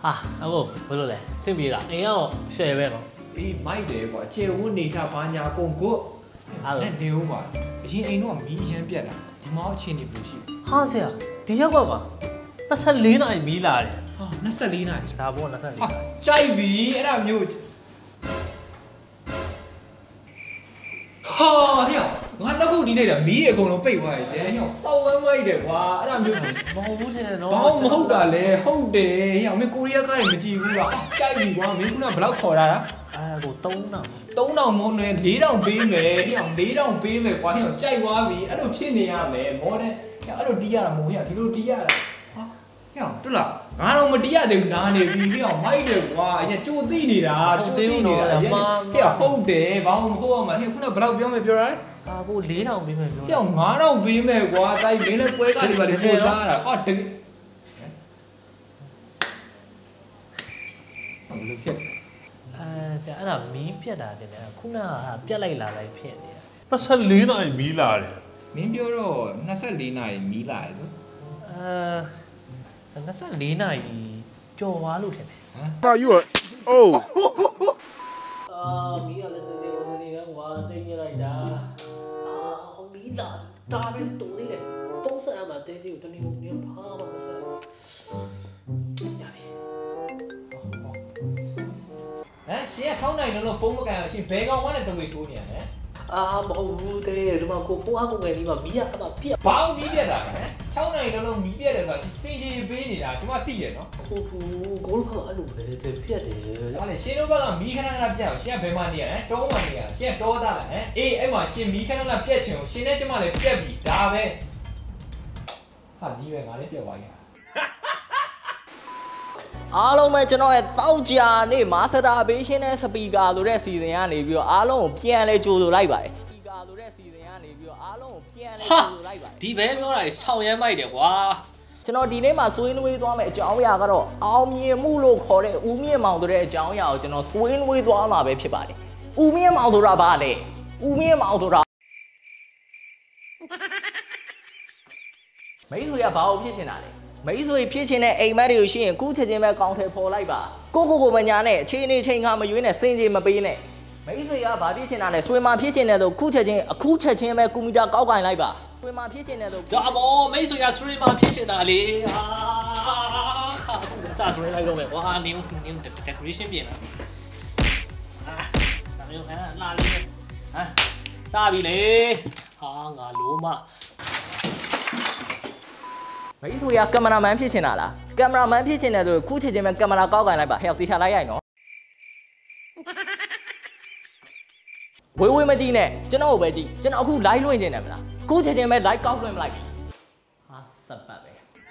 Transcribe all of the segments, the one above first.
ဟာအခုဘယ်လိုလဲစင်ပြေလားအိမ်ကတော့ share ပဲနော်အေးမိုက်တယ်ကွာကျေဝတ်နေတာဘာညာကုန်ကိုအဲ့နေဦးပါအရင်အိမ်တော့မီးရမ်းပြတ်တာဒီမောင်အချင်းနေဘယ်လိုရှိဟာဆရာဒီရောက်ကပါ24နာရီမီးလာတယ်ဟာ24နာရီဒါပေါ့24နာရီဟာကြိုက်ပြီအဲ့ဒါမျိုးဟာဟဲ့ငါတော့ခုဒီနေ့တာမီးတွေအကုန်လုံးပိတ်သွားတယ်ဟဲ့စောက်ဝမ်းမိုက်တယ်ကွာအဲ့ဒါမျိုးမဟုတ်ဘူးထင်တယ်နော်ဘာမဟုတ်တာလဲဟုတ်တယ်ဟဲ့မင်းကိုရီးယားကားတွေမကြည့်ဘူးလားကြိုက်ပြီကွာမင်းကဘယ်လောက်ခေါ်တာအဲ့ကို3000 3000မုန်းနဲ့4000ပေးမယ်ဟဲ့4000ပေးမယ်ကွာဟဲ့ကြိုက်သွားပြီအဲ့လိုဖြစ်နေရမယ်မောတဲ့ဟဲ့အဲ့လိုတီးရတာမဟုတ်ဟဲ့ဒီလိုတီးရတာဟာဟဲ့တွေ့လားငါတော့မတီးရသေးဘူးနားနေပြီဟဲ့မိုက်တယ်ကွာအရင်ကြိုသိနေတာကြိုသိနေတာဟဲ့ဟုတ်တယ်ဘာမှမဟုတ်အောင်မဟဲ့ခုနဘယ်လောက်ပြောမယ်ပြောတာအာကို4000ပေးမယ်ပြောပြော9000ပေးမယ်ကွာတိုက်မင်းလည်းပွဲကားတွေပါလေပို့ထားတာဟာတကယ်ဘယ်လိုဖြစ်ဆရာအဲ့ဒါမီးပြတ်တာတင်တယ်ခုနကပြတ်လိုက်လာလိုက်ဖြစ်နေတာ24နာရီမီးလာတယ်မင်းပြောတော့24နာရီမီးလာတယ်ဆို 24နာရီကြော်သွားလို့ထင်တယ် How you are? Oh. မီးရလည်းတကယ်ဝင်နေကဝါစိတ်ညစ်လိုက်တာမီးလာဒါပဲတူနေတယ်ပုံစံအမှတဲစီကိုတနည်းနည်းဖားပါမစမ်းရပြီရှင်က6နိုင်လုံးဖုန်းမကန်အောင်ရှင်ဘဲကောင်ဝမ်းနဲ့တဝေထိုးနေရတယ်မဟုတ်ဘူးတဲ့ဒီမှာကိုဖုန်းအားကိုငယ်ဒီမှာမီးရအမှပြက်ဘာမီးပြက်တာလဲ6နိုင်လုံးမီးပြက်တယ်ဆိုတာစင်ကြီးပေးနေတာကျွန်မသိတယ်နော်ဟုတ်ဘူးကိုလိုကအဲ့လိုပဲတဲ့ပြက်တယ်ဟာလေရှင်တို့ကမီးခဏခဏပြက်အောင်ရှင်ကဘယ်မှာနေရလဲတောမှာနေရရှင်ကတောသားလားအေးအဲ့မှာရှင်မီးခဏခဏပြက်ချင်အောင်ရှင်နဲ့ကျွန်မလည်းပြက်ပြီဒါပဲဟာဒီပဲငါလည်းပြက်သွားပြီအားလုံးပဲကျွန်တော်ရဲ့တောက်ကြာနေ့မာစတာဘေးရှင်းတဲ့စပီကာဆိုတဲ့စီစဉ်ကနေပြီးတော့အားလုံးကိုပြန်လဲကြိုဆိုလိုက်ပါတယ်စပီကာဆိုတဲ့စီစဉ်ကနေပြီးတော့အားလုံးကိုပြန်လဲကြိုဆိုလိုက်ပါတယ်ဒီဘဲပြောတာဆောင်းရဲမိုက်တယ်ကွာကျွန်တော်ဒီနေ့မှာဆွေးနွေးသွားမယ့်အကြောင်းအရာကတော့အောင်မြင်မှုလို့ခေါ်တဲ့ဦးမြင့်မောင်ဆိုတဲ့အကြောင်းအရာကိုကျွန်တော်ဆွေးနွေးသွားမှာပဲဖြစ်ပါတယ်ဦးမြင့်မောင်ဆိုတာဘာလဲဦးမြင့်မောင်ဆိုတာမိတ်ဆွေကဘာလို့ဖြစ်နေတာလဲမိတ်ဆွေဖြစ်ချင်တဲ့အိမ်မက်တွေကိုရှိရင်ကူးချက်ချင်းပဲကောင်းထဲပေါ်လိုက်ပါကိုမညာနဲ့အခြေအနေချိန်ခါမရွေးနဲ့စင်ကြေမပေးနဲ့မိတ်ဆွေကဘာဖြစ်ချင်တာလဲဆွေမာဖြစ်ချင်တယ်ဆိုအခုချက်ချင်းပဲကွန်ပျူတာကောက်ကင်လိုက်ပါဆွေမာဖြစ်ချင်တယ်ဆိုဒါဘောမိတ်ဆွေကစထရီမာဖြစ်ချင်တာလေခါခုစားစထရီလိုက်တော့မယ်ကွာနင်း decoration ပြင်လာဒါမျိုးလာလေးစားပြီလေဟာငါလိုမမိတ်ဆွေကကင်မရာမန်ဖြစ်ချင်တာလားကင်မရာမန်ဖြစ်ချင်တယ်ဆိုခုချက်ချင်းပဲကင်မရာကောက်ကင်လိုက်ပါဟဲ့တေချာလိုက်ရိုက်နော်ဝေးမကြည့်နဲ့ကျွန်တော်ပဲကြည့်ကျွန်တော်အခု live လွှင့်နေတယ်မလားခုချက်ချင်းပဲ live ကောက်လွှင့်မလိုက်ဘူးဟာစပ်ပတ်ပဲ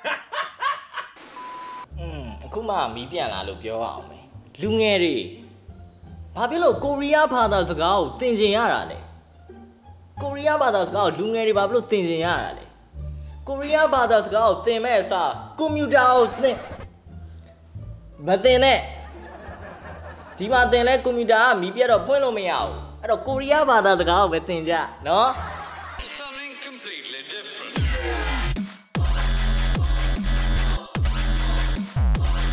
အခုမှမီးပြန်လာလို့ပြောအောင်မယ်လူငယ်တွေဘာဖြစ်လို့ကိုရီးယားဘာသာစကားကိုသင်ကျင်ရတာလဲကိုရီးယားဘာသာစကားကိုလူငယ်တွေဘာဖြစ်လို့သင်ကျင်ရတာလဲကိုရီးယားဘာသာစကားကိုသင်မဲ့အစားကွန်ပျူတာကိုသင်မသင်နဲ့ဒီမှာသင်လဲကွန်ပျူတာကမီးပြတ်တော့ဖွင့်လို့မရဘူးအဲ့တော့ကိုရီးယားဘာသာစကားကိုပဲသင်ကြနော်